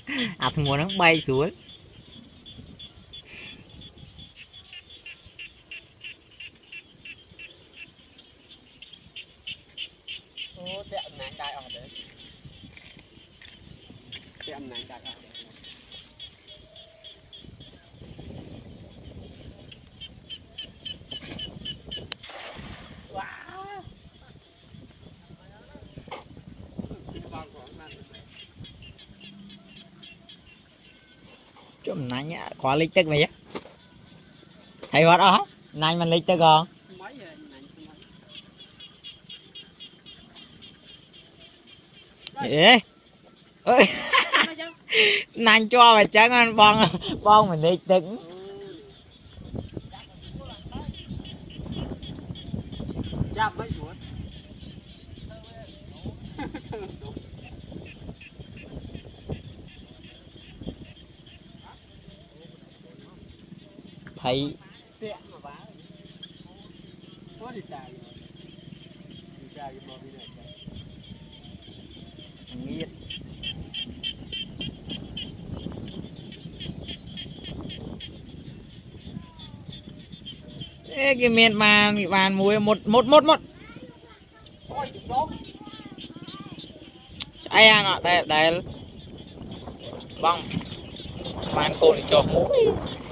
à thằng nó bay xuống ô tiệm này đại ở đấy tiệm này đại ở chấm nãy nhá có lịch tức mày chứ thấy hoạt đó nãy mình lịch tức không ê ơi nãy cho mà chẳng ăn bong bong mình lịch tức chạm mấy chuột thấy tiệm mà bá có gì chạy cái bò đi này nghiệt ê cái miền bàn muối một ai ăn ạ đây bong bàn cồn cho muối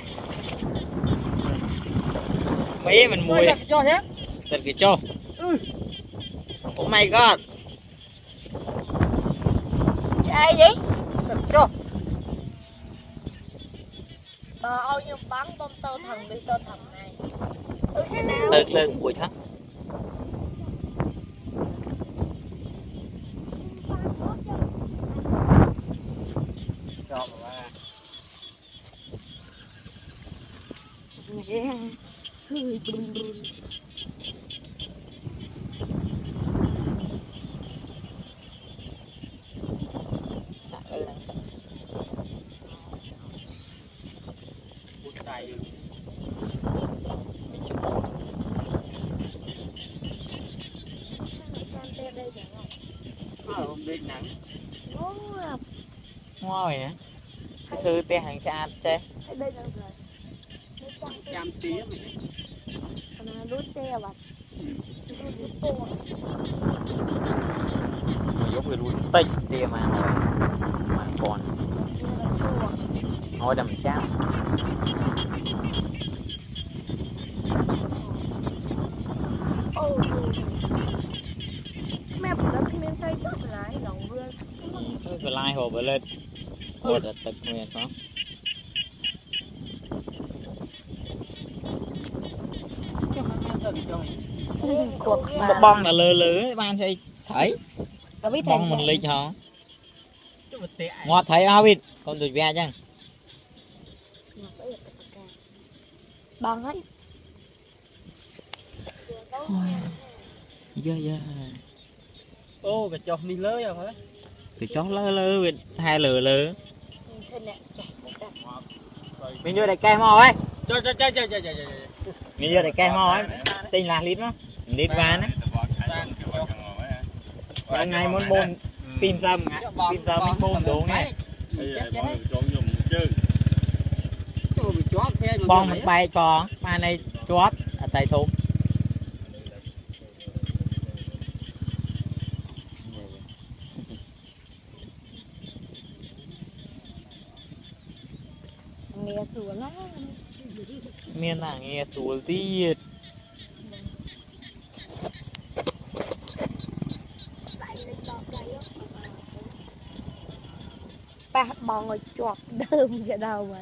mấy mình muối cho hết thật cái cho oh my god ai vậy cho bao nhiêu bắn bom tơ thằng đi tơ thằng này sẽ nào lên buổi thắng cho mà hơi brun biết nắng ngon vậy cái thư te hàng xa chơi trăm tiếng đốt xe và giống người luôn tích tia mà còn ngồi đầm cháo mẹ của nó khi nên xây sắp lại lòng vươn cái lai hồ bờ lên hồ là tật mẹ có một bong là lừa ban xây thấy bong mình lịch hả ngọt thấy không biết con được ve chăng bằng ấy dạ ô cái chọc đi lơi rồi hả cái chó lơ việt hai lừa mình đưa đại cây mò ấy cho mình đưa đại cây mò ấy tên là lít nó lít ván ấy ngày muốn bồn pin sâm mình bồn đúng này bong mình bay còn mà này chót ở tay thúng nghe xuống á miền là nghe xuống tí ba bò ngồi chọt đơm ra đầu mà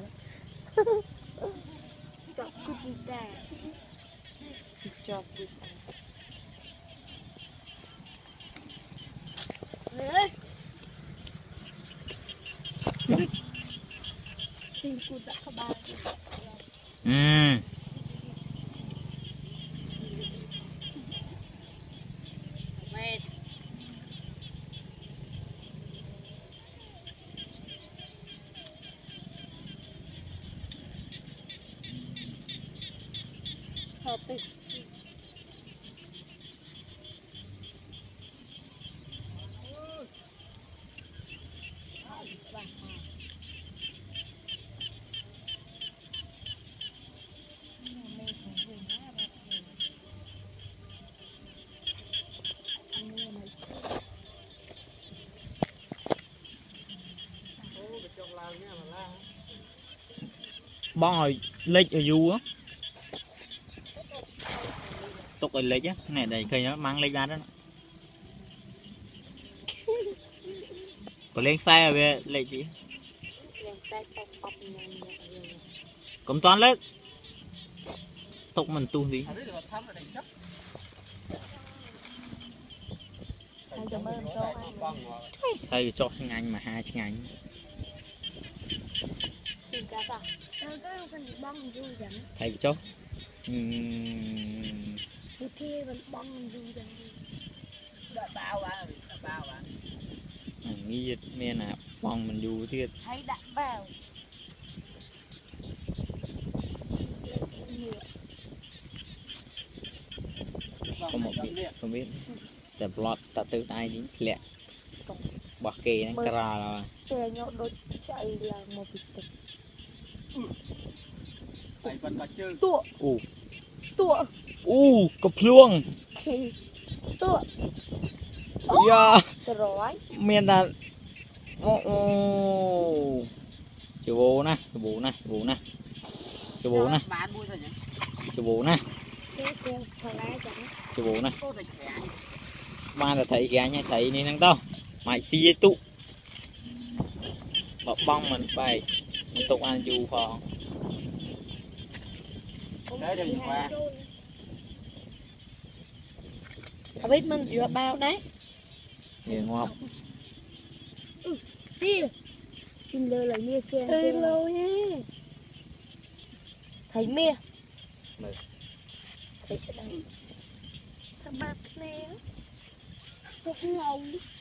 chọt cút ra chọt cút nữa xin cút đã có ba hợp đi bong rồi lệch ở du á tục rồi lệch á này đây khi nó mang lệch ra đó còn lên xe rồi lệch gì cũng toán lệch tục mình tu gì thầy cho ngành mà hai ngành thầy cho nghĩ mẹ là bong mình du thiệt thấy đặt vào không biếtแต่ปลอดตัดตื้อได้นี่แหละบักเกนั่นกระลาแล้ว kè nhau đôi chạy là một việc tình tua tua กระพล่วง thì tua ย่า rồi เมียนแต่โอ้จะโบนะจะโบนะจะโบนะจะโบนะจะโบนะ cái kêu thằng ai chẳng จะโบนะมาแต่ไถแกเนี่ยไถนี่นั่งเต้าหมายซีตุบอกบ้องมันไปมันตกอันอยู่พอ đấy đừng qua không biết mình dựa bao đấy เดี๋ยวงอบ đi xin lơ lại mía chen chen lâu nhé thấy mía thấy sẽ đang thằng bạc nè thuốc ngầu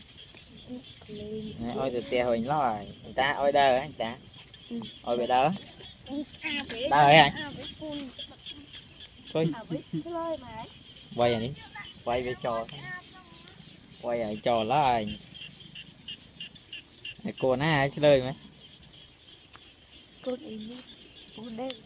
ôi từ tia hồi nó rồi người ta ôi đơ người ta ôi bị đơ đơ rồi anh thôi quay rồi đi quay về trò quay ở trò đó rồi cô nó ai chơi lời mấy con ý con đen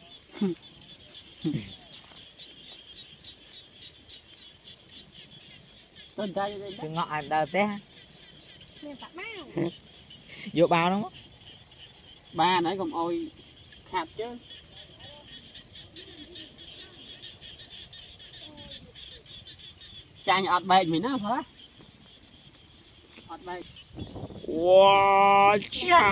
tên trai cái ngọ ai đơ té nên phải bao vô bao đúng không ba nãy còn ôi hạt chứ trai nhọt bèn mình nó thôi nhọt bèn wow cha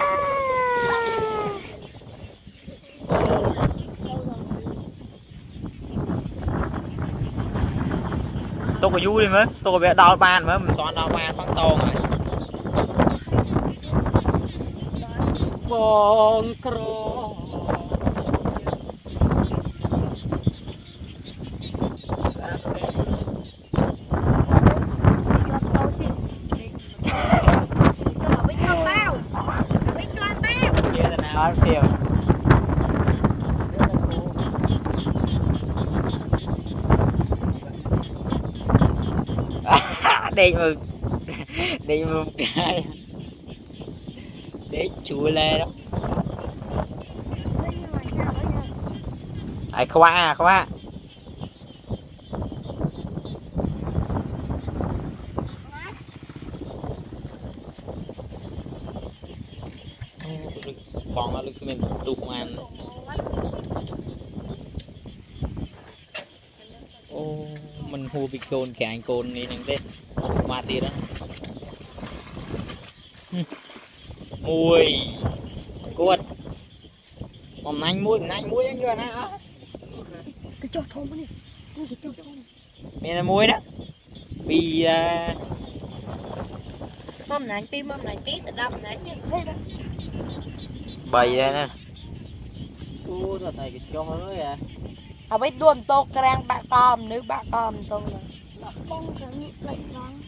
tôi có vui mới tôi có bé đau ban mới mình toàn đau ban băng to rồi bong cro kia thế nào tiêu đây một cái để chui lên đó ai khoa bong nó lực mình tụt ăn ô mình hùa bị cồn cái anh cồn này nè đây ma tiền đó mùi cuột hôm nay muối anh chưa nè cái cho thơm đi cái cho thơm mẹ là muối đó vì mâm này tí tự đâm này thế đó bày ra nè ô rồi thầy cái cho mới à à biết luôn tô rang bạc com nữ bạc com tô là con rắn lại rắn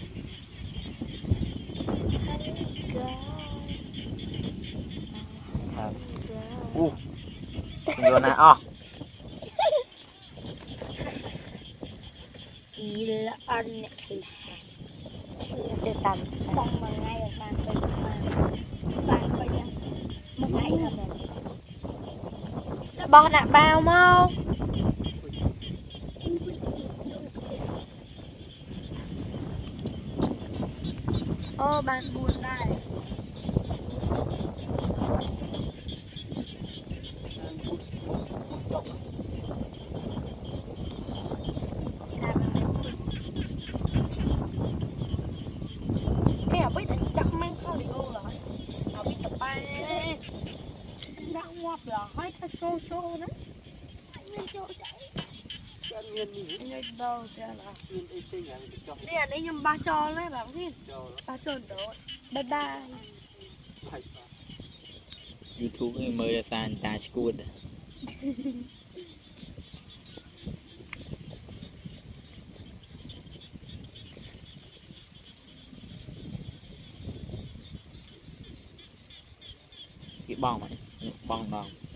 rồi nè o ý là ăn là để tầm con mà ngay ở bàn bên bàn bây giờ một ngày thôi mà bò nạp bao mau ô bạn buồn đây miên gì Người bầu cho nó. miên ấy tên là mình cho Đây là đây nhầm ba cho đấy bạn biết. cho Ba cho đó. Bye bye. phải YouTube người mới ra sàn ta school cái bong này bong bong